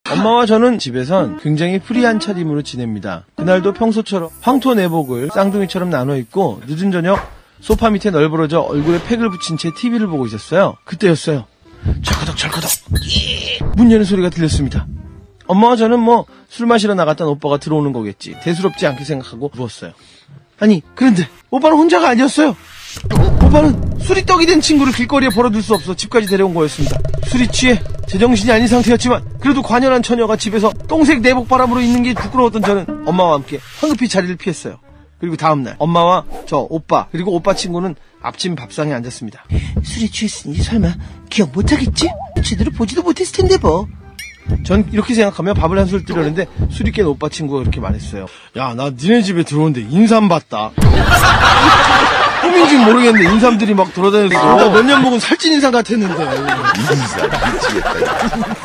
엄마와 저는 집에선 굉장히 프리한 차림으로 지냅니다. 그날도 평소처럼 황토 내복을 쌍둥이처럼 나눠 입고 늦은 저녁 소파 밑에 널브러져 얼굴에 팩을 붙인 채 TV를 보고 있었어요. 그때였어요. 철커덕 문 여는 소리가 들렸습니다. 엄마와 저는 뭐 술 마시러 나갔던 오빠가 들어오는 거겠지. 대수롭지 않게 생각하고 누웠어요. 아니 그런데 오빠는 혼자가 아니었어요. 오빠는 술이 떡이 된 친구를 길거리에 버려둘 수 없어 집까지 데려온 거였습니다. 술이 취해 제정신이 아닌 상태였지만 그래도 관연한 처녀가 집에서 똥색 내복 바람으로 있는 게 부끄러웠던 저는 엄마와 함께 황급히 자리를 피했어요. 그리고 다음날 엄마와 저 오빠 그리고 오빠 친구는 앞집 밥상에 앉았습니다. 술에 취했으니 설마 기억 못하겠지? 제대로 보지도 못했을 텐데 뭐. 전 이렇게 생각하며 밥을 한 술 뜨려는데 술이 깬 오빠 친구가 그렇게 말했어요. 야, 나 니네 집에 들어오는데 인삼 봤다. 꿈인지 모르겠는데 인삼들이 막 돌아다녔어. 몇 년 먹은 살찐 인삼 같았는데. 인삼 미치겠다.